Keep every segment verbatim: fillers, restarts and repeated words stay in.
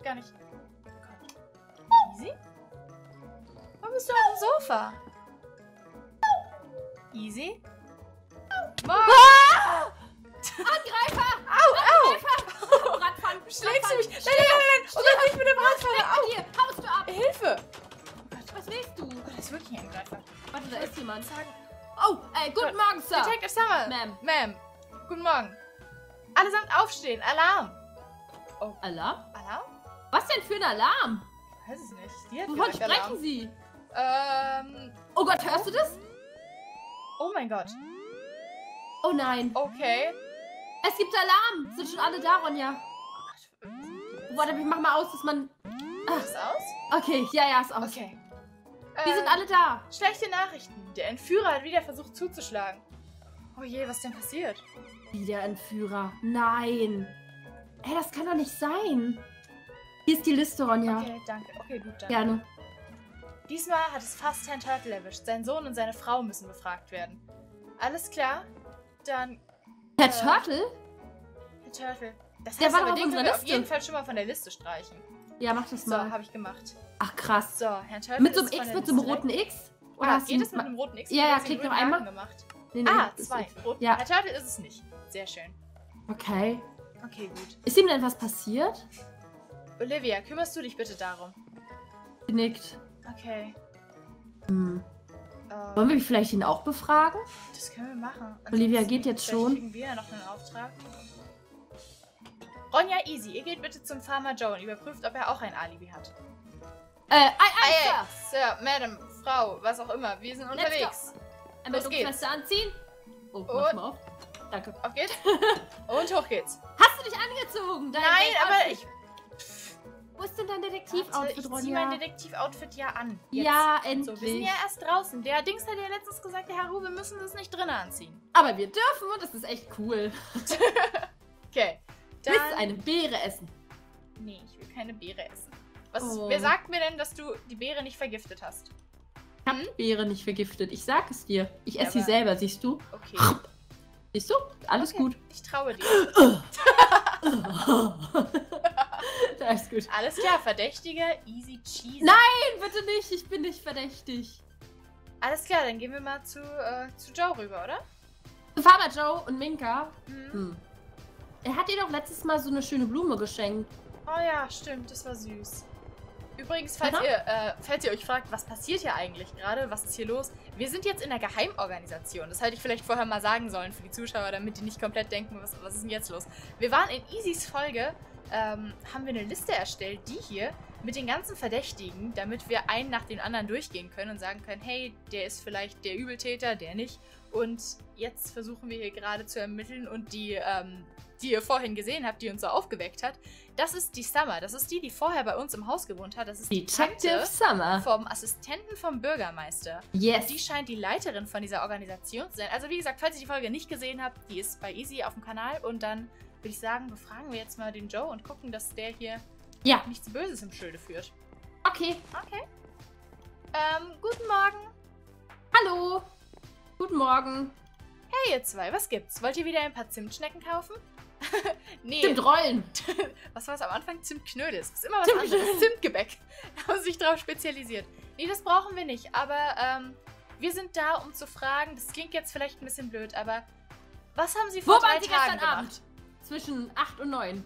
gar nicht. Oh Gott. Easy? Warum bist du auf dem Sofa? Easy? Ah! Angreifer! Au, au! Angreifer! Radfahren! Schlägst du mich? Nein, nein, nein, nein! Oh Gott, nicht mit dem Radfahrer! Au! Hier, haust du ab! Hilfe! Was willst du? Oh, das ist wirklich ein Angreifer. Warte, da ist jemand. Sagen. Oh, ey, guten Morgen, Sir! Detective Summer! Ma'am. Ma'am. Guten Morgen. Allesamt aufstehen. Alarm. Oh. Alarm? Alarm? Was denn für ein Alarm? Weiß es nicht. Die hat Wovon gesagt sprechen Alarm. Sie? Ähm. Oh Gott, hörst du das? Oh mein Gott. Oh nein. Okay. Es gibt Alarm. Sind schon alle da, Ronja? Oh Oh, warte, ich mach mal aus, dass man... Gott. Ist aus? Okay, ja, ja, ist aus. Okay. Die Ähm, sind alle da. Schlechte Nachrichten. Der Entführer hat wieder versucht zuzuschlagen. Oh je, was ist denn passiert? Wieder Entführer. Nein. Ey, das kann doch nicht sein. Hier ist die Liste, Ronja. Okay, danke. Okay, gut, danke. Gerne. Diesmal hat es fast Herrn Turtle erwischt. Sein Sohn und seine Frau müssen befragt werden. Alles klar? Dann... Herr Äh, Turtle? Herr Turtle. Das Der heißt war aber, doch auf den können wir unserer auf jeden Liste. Fall schon mal von der Liste streichen. Ja, mach das So, mal. habe ich gemacht. Ach, krass. So, Herrn Turtle Mit so einem ist von X, der mit so einem Liste roten weg. X? Oder hast geht du es mit einem roten X? Ja, Du ja, hast den klick grünen noch einmal. Haken gemacht. Nee, nee, Ah, das zwei. ist- Rot. Ja. Herr Turtle ist es nicht. Sehr schön. Okay. Okay, gut. Ist ihm denn was passiert? Olivia, kümmerst du dich bitte darum? Nickt. Okay. Hm. Äh, Wollen wir vielleicht ihn auch befragen? das können wir machen. Olivia Ansonsten geht jetzt vielleicht schon. kriegen wir ja noch einen Auftrag. Ronja, easy. Ihr geht bitte zum Farmer Joe und überprüft, ob er auch ein Alibi hat. Äh, ei, ei, Ey, Sir. Sir, Madam, Frau, was auch immer. Wir sind Let's unterwegs. Einmal Los die geht's. Weste anziehen. Oh, Und- mach mal auf. Danke. Auf geht's. Und hoch geht's. Hast du dich angezogen? Dein Nein, aber Outfit? ich... Wo ist denn dein Warte, Detektiv-Outfit, ich zieh Ronja? mein Detektiv-Outfit ja an. Jetzt. Ja, So, endlich. wir sind ja erst draußen. Der Dings hat ja letztens gesagt, der Herr Ruhe, wir müssen das nicht drinnen anziehen. Aber wir dürfen und das ist echt cool. Okay. Dann... Willst du eine Beere essen? Nee, ich will keine Beere essen. Was, Oh. Wer sagt mir denn, dass du die Beere nicht vergiftet hast? Ich hab Beere nicht vergiftet. Ich sag es dir. Ich Ja, esse sie aber- selber, siehst du? Okay. Siehst du? Alles Okay. gut. Ich traue dir. Da ist gut. Alles klar, Verdächtige, easy cheesy. Nein, bitte nicht. Ich bin nicht verdächtig. Alles klar, dann gehen wir mal zu, äh, zu Joe rüber, oder? Farmer Joe und Minka. Mhm. Hm. Er hat dir doch letztes Mal so eine schöne Blume geschenkt. Oh ja, stimmt, das war süß. Übrigens, falls Aha. ihr, äh, falls ihr euch fragt, was passiert hier eigentlich gerade, was ist hier los? Wir sind jetzt in der Geheimorganisation. Das hätte ich vielleicht vorher mal sagen sollen für die Zuschauer, damit die nicht komplett denken, was, was ist denn jetzt los? Wir waren in Easys Folge, ähm, haben wir eine Liste erstellt, die hier, mit den ganzen Verdächtigen, damit wir einen nach dem anderen durchgehen können und sagen können, hey, der ist vielleicht der Übeltäter, der nicht. Und jetzt versuchen wir hier gerade zu ermitteln und die, ähm, die ihr vorhin gesehen habt, die uns so aufgeweckt hat, das ist die Summer. Das ist die, die vorher bei uns im Haus gewohnt hat. Das ist die Detective Tante Summer. vom Assistenten vom Bürgermeister. Yes. Die scheint die Leiterin von dieser Organisation zu sein. Also wie gesagt, falls ihr die Folge nicht gesehen habt, die ist bei Easy auf dem Kanal. Und dann würde ich sagen, befragen wir jetzt mal den Joe und gucken, dass der hier Ja. nichts Böses im Schilde führt. Okay. Okay. Ähm, guten Morgen. Hallo. Guten Morgen. Hey ihr zwei, was gibt's? Wollt ihr wieder ein paar Zimtschnecken kaufen? Nee. Zimtrollen. Was war es am Anfang? Zimtknödel. Das ist immer was anderes. Zimtgebäck. Da haben sie sich drauf spezialisiert. Nee, das brauchen wir nicht. Aber ähm, wir sind da, um zu fragen, das klingt jetzt vielleicht ein bisschen blöd, aber was haben sie vor Wo drei waren Sie Tagen gestern gemacht? Abend? Zwischen acht und neun.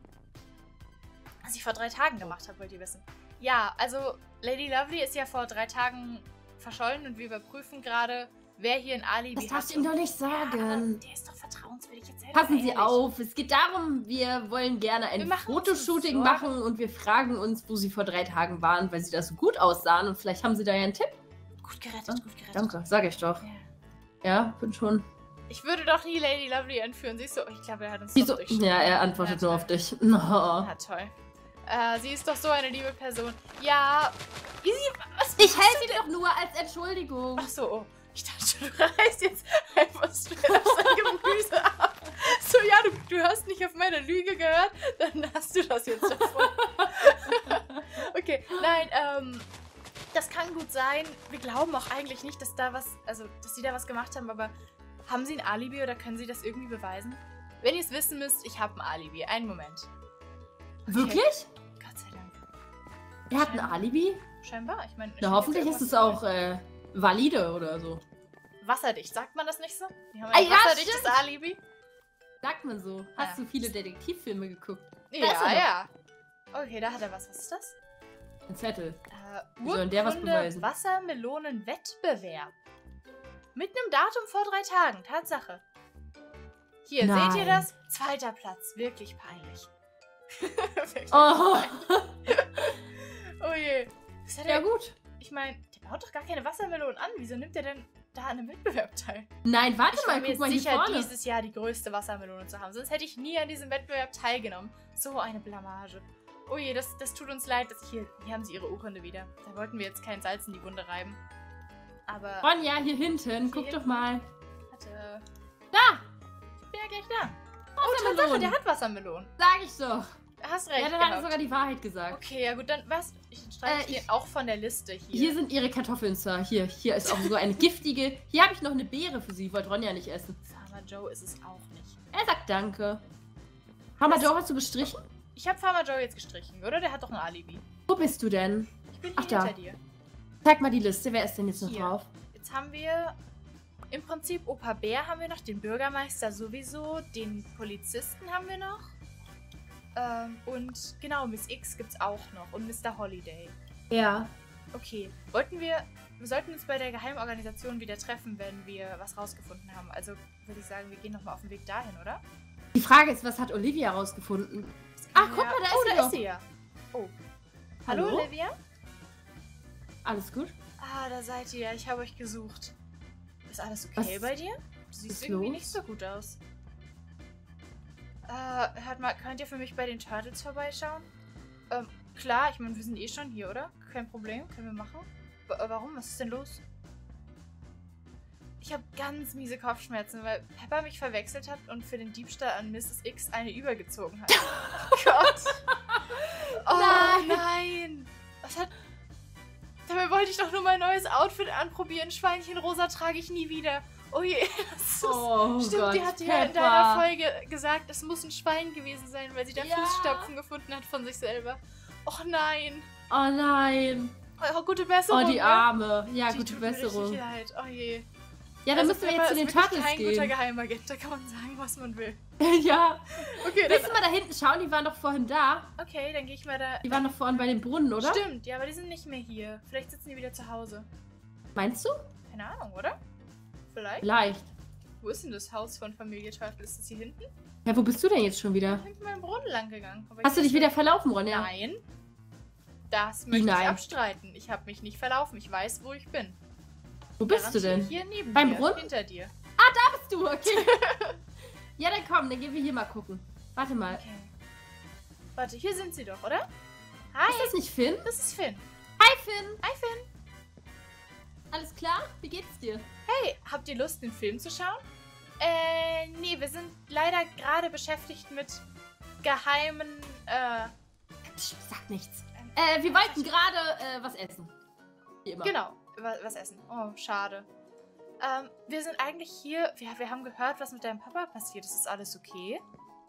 Was ich vor drei Tagen gemacht habe, wollt ihr wissen. Ja, also Lady Lovely ist ja vor drei Tagen verschollen und wir überprüfen gerade, wer hier ein Alibi Das hat. darfst du ihm doch nicht Ja, sagen. aber der ist doch vertrauenswürdig. Jetzt sei doch Passen mal Sie ehrlich. auf, es geht darum, wir wollen gerne Wir ein machen uns Fotoshooting Sorgen. machen und wir fragen uns, wo Sie vor drei Tagen waren, weil Sie da so gut aussahen und vielleicht haben Sie da ja einen Tipp. Gut gerettet, gut gerettet. Danke, sag ich doch. Ja. Ja, bin schon. Ich würde doch nie Lady Lovely entführen. Siehst du, ich glaube, er hat uns Wieso? doch durchschaut. Ja, er antwortet Ja, nur toll. auf dich. Oh. Ja, toll. Äh, sie ist doch so eine liebe Person. Ja, Easy, was Ich machst helfe du ihm doch nur als Entschuldigung. Ach so, oh. Ich dachte, du reißt jetzt einfach straight auf sein Gemüse ab. So, ja, du, du hast nicht auf meine Lüge gehört, dann hast du das jetzt davon. Okay, nein, ähm, das kann gut sein. Wir glauben auch eigentlich nicht, dass da was, also, dass sie da was gemacht haben, aber haben sie ein Alibi oder können sie das irgendwie beweisen? Wenn ihr es wissen müsst, ich habe ein Alibi. Einen Moment. Okay. Wirklich? Gott sei Er hat ein Alibi? Scheinbar, ich meine... Na, hoffentlich ist es auch äh, valide oder so. Wasserdicht, sagt man das nicht so? Die haben Ah, ein ja, wasserdichtes stimmt. Alibi. Sagt man so. Hast Ja. du viele Detektivfilme geguckt? Ja, ist er ja. Okay, da hat er was. Was ist das? Ein Zettel. Äh, Wie soll der was Urkunde beweisen? Wassermelonen-Wettbewerb. Mit einem Datum vor drei Tagen. Tatsache. Hier, Nein. seht ihr das? Zweiter Platz. Wirklich peinlich. Wirklich Oh. peinlich. Oh je. Was hat Ja er, gut. ich meine, der baut doch gar keine Wassermelonen an. Wieso nimmt er denn da an einem Wettbewerb teil? Nein, warte Ich mal, war mir guck mal hier sicher, vorne. dieses Jahr die größte Wassermelone zu haben. Sonst hätte ich nie an diesem Wettbewerb teilgenommen. So eine Blamage. Oh je, das, das tut uns leid. Dass hier, hier haben sie ihre Urkunde wieder. Da wollten wir jetzt kein Salz in die Wunde reiben. Aber... Ronja, hier hinten. Guck hinten. doch mal. Warte. Da! Ich bin ja gleich da. Oh, Tatsache, Wassermelonen. der hat Wassermelonen. Sag ich doch. Hast recht Ja, dann hat er gehabt. sogar die Wahrheit gesagt. Okay, ja gut, dann was? Ich streiche Äh, den auch von der Liste hier. Hier sind ihre Kartoffeln, Sir. Hier, hier ist auch so eine giftige... Hier habe ich noch eine Beere für Sie. Wollte Ronja nicht essen. Farmer Joe ist es auch nicht. Er sagt danke. Hammer Was? Joe, hast du gestrichen? Ich habe Farmer Joe jetzt gestrichen, oder? Der hat doch ein Alibi. Wo bist du denn? Ich bin hier Ach, da. hinter dir. Zeig mal die Liste. Wer ist denn jetzt noch Hier. drauf? Jetzt haben wir im Prinzip Opa Bär haben wir noch, den Bürgermeister sowieso, den Polizisten haben wir noch. Ähm, und genau, Miss X gibt's auch noch und Mister Holiday. Ja. Okay, wollten wir, wir sollten uns bei der Geheimorganisation wieder treffen, wenn wir was rausgefunden haben. Also würde ich sagen, wir gehen nochmal auf den Weg dahin, oder? Die Frage ist, was hat Olivia rausgefunden? Ah, guck mal, da ist oh, sie da doch. ist sie ja. Oh. Hallo, Hallo? Olivia? Alles gut? Ah, da seid ihr. Ich habe euch gesucht. Ist alles okay Was bei dir? Du siehst ist irgendwie los? nicht so gut aus. Äh, hört mal, könnt ihr für mich bei den Turtles vorbeischauen? Ähm, klar, ich meine, wir sind eh schon hier, oder? Kein Problem, können wir machen. W äh, warum? Was ist denn los? Ich habe ganz miese Kopfschmerzen, weil Pepper mich verwechselt hat und für den Diebstahl an Misses X eine übergezogen hat. Oh Gott! Oh Nein. nein! Was hat... Dabei wollte ich doch nur mein neues Outfit anprobieren. Schweinchenrosa trage ich nie wieder. Oh je, das ist... Oh Stimmt, Gott, die hat ja in Peppa. deiner Folge gesagt, es muss ein Schwein gewesen sein, weil sie da Ja. Fußstapfen gefunden hat von sich selber. Och nein. Oh nein. Oh, gute Besserung. Oh, die ne? Arme. Ja, Die gute tut mir Besserung. richtig leid. Oh je. Ja, dann Also müssen wir Peppa jetzt zu den ist wirklich Turtles kein guter gehen. Geheimagent, da kann man sagen, was man will. Ja. Okay, Willst dann, du mal da hinten schauen? Die waren doch vorhin da. okay, dann gehe ich mal da... Die waren doch vorhin bei dem Brunnen, oder? Stimmt, ja, aber die sind nicht mehr hier. Vielleicht sitzen die wieder zu Hause. Meinst du? Keine Ahnung, oder? Vielleicht? Vielleicht. Wo ist denn das Haus von Familie Turtle? Ist das hier hinten? Ja, wo bist du denn jetzt schon wieder? Hinten beim Brunnen lang gegangen. Aber Hast du ich dich weiß wieder verlaufen, Ronja? Nein. Das Wie möchte ich nein? abstreiten. Ich habe mich nicht verlaufen. Ich weiß, wo ich bin. Wo bist du Garantiert denn? Hier neben Beim dir. Brunnen? Hinter dir. Bist du, okay. Ja, dann komm, dann gehen wir hier mal gucken. Warte mal. Okay. Warte, hier sind sie doch, oder? Hi, Ist das nicht Finn? das ist Finn. Hi, Finn. Hi, Finn. Alles klar? Wie geht's dir? Hey, habt ihr Lust, den Film zu schauen? Äh, nee, wir sind leider gerade beschäftigt mit geheimen, äh, Psst, sag nichts. Äh, wir wollten gerade äh, was essen. Wie immer. genau, wa- was essen. Oh, schade. Ähm, wir sind eigentlich hier, wir, wir haben gehört, was mit deinem Papa passiert ist. Ist alles okay?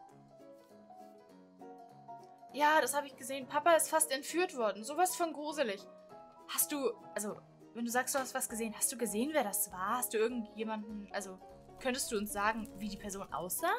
Ja, das habe ich gesehen. Papa ist fast entführt worden. Sowas von gruselig. Hast du, also, wenn du sagst, du hast was gesehen, hast du gesehen, wer das war? Hast du irgendjemanden, also, könntest du uns sagen, wie die Person aussah?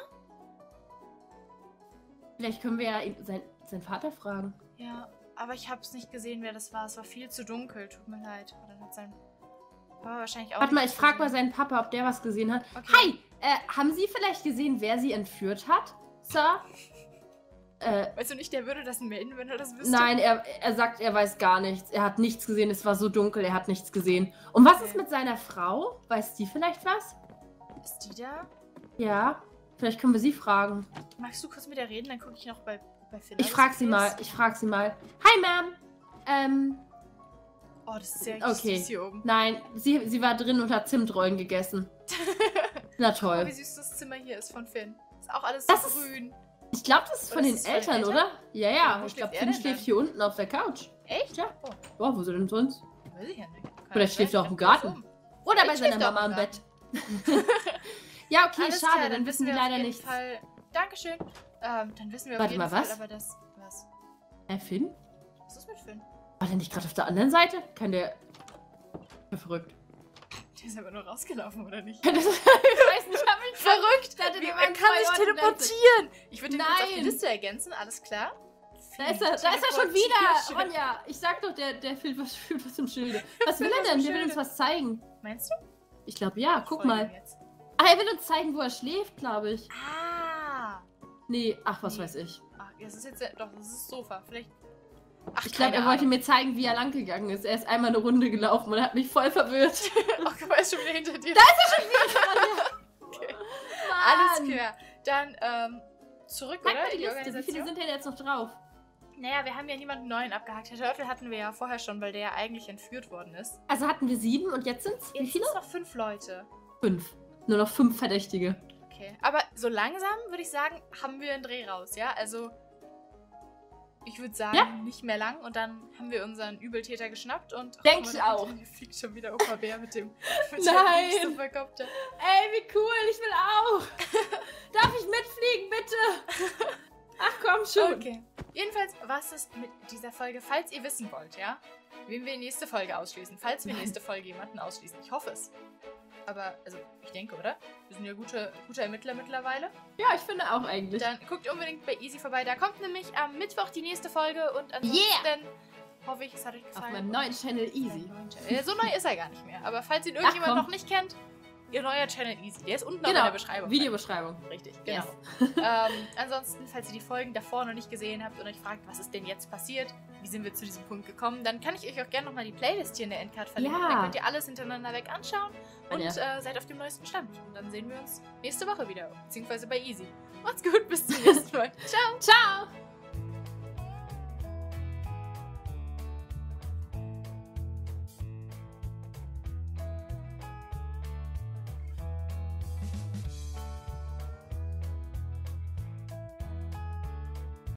Vielleicht können wir ja ihn, sein, seinen Vater fragen. Ja, aber ich habe es nicht gesehen, wer das war. Es war viel zu dunkel. Tut mir leid. Und dann hat sein Papa wahrscheinlich auch Warte mal, ich nichts frage mal gesehen. seinen Papa, ob der was gesehen hat. Okay. Hi, äh, haben Sie vielleicht gesehen, wer Sie entführt hat, Sir? Äh, Weißt du nicht, der würde das melden, wenn er das wüsste? nein, er, er sagt, er weiß gar nichts. Er hat nichts gesehen, es war so dunkel, er hat nichts gesehen. Und was Okay. ist mit seiner Frau? Weiß die vielleicht was? Ist die da? Ja, vielleicht können wir sie fragen. Magst du kurz mit der reden? Dann gucke ich noch bei, bei Finn. Ich frage sie mal, ich frage sie mal. Hi, Ma'am. Ähm, Oh, das ist ja Okay. süß hier oben. nein, sie, sie war drin und hat Zimtrollen gegessen. Na Oh, wie toll. süß das Zimmer hier ist von Finn. Ist auch alles Das so ist- grün. Ich glaube, das ist Oder von ist den es von den Eltern, Eltern? oder? Ja, Ja, ja. wo Ich schläft glaube, er Finn denn schläft dann? hier unten auf der Couch. Echt? Ja. Oh, Boah, wo soll denn sonst? weiß ich ja nicht. Kann Oder ja schläft sein, er auch im ich dachte, Garten? oben. Oder bei Ich seiner schläft auch Mama im im Bett. Ja, okay, Alles schade, klar, dann wissen wir auf leider jeden nichts. Fall. Dankeschön. Ähm, dann wissen wir auf Warte jeden mal, Fall, was? aber das. Was? Äh, Finn? Was ist mit Finn? War der nicht gerade auf der anderen Seite? Kann der... Ja, verrückt. Der ist aber nur rausgelaufen, oder nicht? Das ist, ich weiß nicht, ich hab mich Verrückt! Da hatte Wie, der er Mann kann zwei sich Orte teleportieren! Ich würde ihn kurz auf die Nein. Liste ergänzen, alles klar? Da ist er, da ist er schon wieder! Ronja, ich sag doch, der, der fühlt was, fühlt was im Schilde. Was will er denn? Der will uns was zeigen. Meinst du? Ich glaube, ja, guck Folge mal. ihm jetzt. Ah, er will uns zeigen, wo er schläft, glaube ich. Ah! Nee, ach, was Nee. weiß ich. Ach, das ist jetzt... Doch, das ist das Sofa. Vielleicht... Ach, Ich glaube, er wollte mir zeigen, wie er lang gegangen ist. Er ist einmal eine Runde gelaufen und er hat mich voll verwirrt. Ach, guck mal, er ist schon wieder hinter dir. Da ist er schon wieder! Okay. Mann. Alles klar. Dann, ähm, zurück, Zeig oder? mal die in die Liste. Wie Organisation. viele sind denn jetzt noch drauf? Naja, wir haben ja niemanden neuen abgehakt. Herr Turtle hatten wir ja vorher schon, weil der ja eigentlich entführt worden ist. Also hatten wir sieben und jetzt sind es wie Jetzt viele? sind es noch fünf Leute. Fünf. Nur noch fünf Verdächtige. Okay. Aber so langsam, würde ich sagen, haben wir einen Dreh raus, ja? Also, ich würde sagen, Ja. nicht mehr lang. Und dann haben wir unseren Übeltäter geschnappt und... ach, Denk guck ich mal, auch. Hier fliegt schon wieder Opa Bär mit dem... Mit Nein. dem Supercopter. Ey, wie cool, ich will auch. Darf ich mitfliegen, bitte? Ach komm schon. Okay. Jedenfalls war es das mit dieser Folge. Falls ihr wissen wollt, ja, wen wir nächste Folge ausschließen. Falls wir nächste Folge jemanden ausschließen. Ich hoffe es. Aber, also, ich denke, oder? Wir sind ja gute, gute Ermittler mittlerweile. Ja, ich finde auch eigentlich. Dann guckt unbedingt bei Easy vorbei. Da kommt nämlich am Mittwoch die nächste Folge. Und ansonsten Yeah. hoffe ich, es hat euch Auf gefallen. meinem neuen Channel Easy. Äh, So neu ist er gar nicht mehr. Aber falls ihn irgendjemand komm. noch nicht kennt, ihr neuer Channel Easy. Der ist unten auch in Genau, der Beschreibung. Videobeschreibung. Richtig, genau. Yes. ähm, ansonsten, falls ihr die Folgen davor noch nicht gesehen habt und euch fragt, was ist denn jetzt passiert, wie sind wir zu diesem Punkt gekommen, dann kann ich euch auch gerne nochmal die Playlist hier in der Endcard verlinken. Ja. Dann könnt ihr alles hintereinander weg anschauen und Ja. äh, seid auf dem neuesten Stand. Und dann sehen wir uns nächste Woche wieder, beziehungsweise bei Easy. Macht's gut, bis zum nächsten Mal. Ciao! Ciao!